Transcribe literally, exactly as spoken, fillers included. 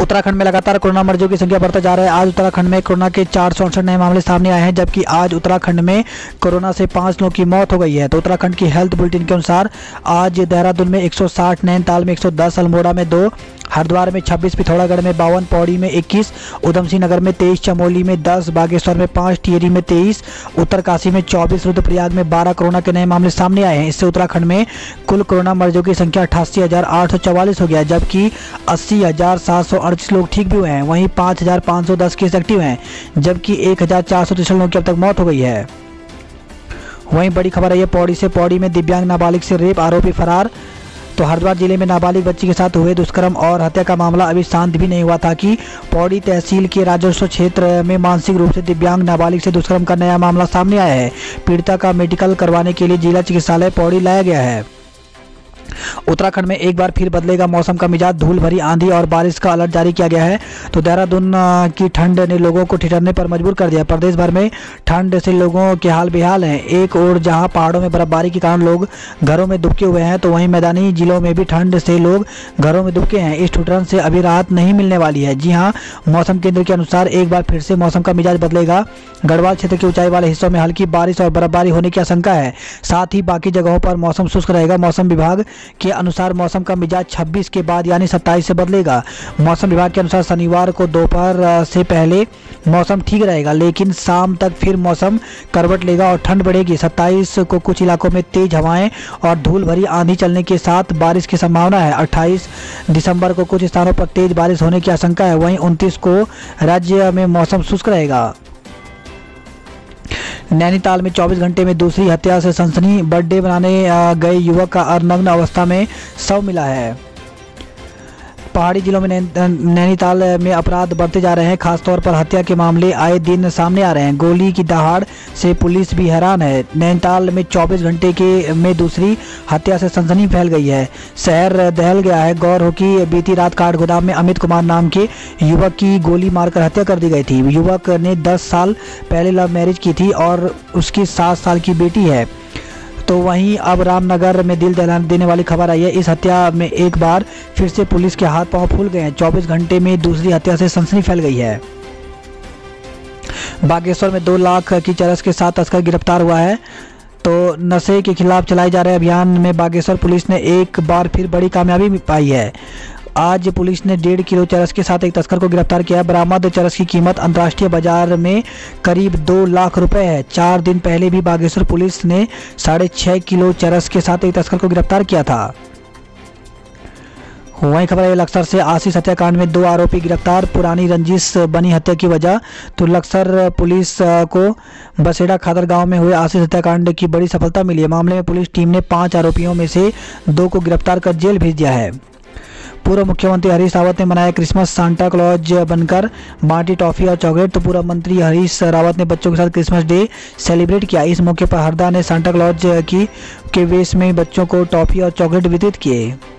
उत्तराखंड में लगातार कोरोना मरीजों की संख्या बढ़ता जा रहा है। आज उत्तराखंड में कोरोना के चार सौ अड़सठ नए मामले सामने आए हैं, जबकि आज उत्तराखंड में कोरोना से पाँच लोगों की मौत हो गई है। तो उत्तराखंड की हेल्थ बुलेटिन के अनुसार आज देहरादून में एक सौ साठ, नैनीताल में एक सौ दस, अल्मोड़ा में दो, हरिद्वार में छब्बीस, पिथौरागढ़ में बावन, पौड़ी में इक्कीस, उधमसिंह नगर में तेईस, चमोली में दस, बागेश्वर में पाँच, टिहरी में तेईस, उत्तरकाशी में चौबीस, रुद्रप्रयाग में बारह कोरोना के नए मामले सामने आए हैं। इससे उत्तराखंड में कुल कोरोना मरीजों की संख्या अठासी हजार आठ सौ चौवालीस हो गया, जबकि अस्सी हजार सात सौ अड़तीस लोग ठीक भी हुए हैं। वहीं पाँच हजार पाँच सौ दस केस एक्टिव हैं, जबकि एक हजार चार सौ तिरसठ लोगों की अब तक मौत हो गई है। वहीं बड़ी खबर है पौड़ी से। पौड़ी में दिव्यांग नाबालिग से रेप, आरोपी फरार। तो हरिद्वार जिले में नाबालिग बच्ची के साथ हुए दुष्कर्म और हत्या का मामला अभी शांत भी नहीं हुआ था कि पौड़ी तहसील के राजस्व क्षेत्र में मानसिक रूप से दिव्यांग नाबालिग से दुष्कर्म का नया मामला सामने आया है। पीड़िता का मेडिकल करवाने के लिए जिला चिकित्सालय पौड़ी लाया गया है। उत्तराखंड में एक बार फिर बदलेगा मौसम का मिजाज, धूल भरी आंधी और बारिश का अलर्ट जारी किया गया है। तो देहरादून की ठंड ने लोगों को ठिठुरने पर मजबूर कर दिया। प्रदेश भर में ठंड से लोगों के हाल बेहाल हैं। एक और जहां पहाड़ों में बर्फबारी के कारण लोग घरों में दुबके हुए हैं, तो वहीं मैदानी जिलों में भी ठंड से लोग घरों में दुबके हैं। इस ठिठुरन से अभी राहत नहीं मिलने वाली है। जी हाँ, मौसम केंद्र के अनुसार एक बार फिर से मौसम का मिजाज बदलेगा। गढ़वाल क्षेत्र के ऊंचाई वाले हिस्सों में हल्की बारिश और बर्फबारी होने की आशंका है। साथ ही बाकी जगहों पर मौसम शुष्क रहेगा। मौसम विभाग के अनुसार मौसम का मिजाज छब्बीस के बाद यानी सत्ताईस से बदलेगा। मौसम विभाग के अनुसार शनिवार को दोपहर से पहले मौसम ठीक रहेगा, लेकिन शाम तक फिर मौसम करवट लेगा और ठंड बढ़ेगी। सत्ताईस को कुछ इलाकों में तेज हवाएं और धूल भरी आंधी चलने के साथ बारिश की संभावना है। अट्ठाईस दिसंबर को कुछ स्थानों पर तेज बारिश होने की आशंका है। वहीं उनतीस को राज्य में मौसम शुष्क रहेगा। नैनीताल में चौबीस घंटे में दूसरी हत्या से सनसनी। बर्थडे बनाने गए युवक का अर्धनग्न अवस्था में शव मिला है। पहाड़ी जिलों में नैनीताल में अपराध बढ़ते जा रहे हैं। खासतौर पर हत्या के मामले आए दिन सामने आ रहे हैं। गोली की दहाड़ से पुलिस भी हैरान है। नैनीताल में चौबीस घंटे के में दूसरी हत्या से सनसनी फैल गई है। शहर दहल गया है। गौर हो कि बीती रात काठगोदाम में अमित कुमार नाम के युवक की गोली मारकर हत्या कर दी गई थी। युवक ने दस साल पहले लव मैरिज की थी और उसकी सात साल की बेटी है। तो वहीं अब रामनगर में दिल दहला देने वाली खबर आई है। इस हत्या में एक बार फिर से पुलिस के हाथ पांव फूल गए हैं। चौबीस घंटे में दूसरी हत्या से सनसनी फैल गई है। बागेश्वर में दो लाख की चरस के साथ तस्कर गिरफ्तार हुआ है। तो नशे के खिलाफ चलाए जा रहे अभियान में बागेश्वर पुलिस ने एक बार फिर बड़ी कामयाबी पाई है। आज पुलिस ने डेढ़ किलो चरस के साथ एक तस्कर को गिरफ्तार किया। बरामद चरस की कीमत अंतर्राष्ट्रीय बाजार में करीब दो लाख रुपए है। चार दिन पहले भी बागेश्वर पुलिस ने साढ़े छः किलो चरस के साथ एक तस्कर को गिरफ्तार किया था। वहीं खबर है लक्सर से। आशीष हत्याकांड में दो आरोपी गिरफ्तार। पुरानी रंजिश बनी हत्या की वजह। तो लक्सर पुलिस को बसेड़ा खादर गांव में हुए आशीष हत्याकांड की बड़ी सफलता मिली है। मामले में पुलिस टीम ने पाँच आरोपियों में से दो को गिरफ्तार कर जेल भेज दिया है। पूर्व मुख्यमंत्री हरीश रावत ने मनाया क्रिसमस। सांता क्लॉज बनकर बांटी टॉफी और चॉकलेट। तो पूर्व मंत्री हरीश रावत ने बच्चों के साथ क्रिसमस डे सेलिब्रेट किया। इस मौके पर हरदा ने सांता क्लॉज की के वेश में बच्चों को टॉफी और चॉकलेट वितरित किए।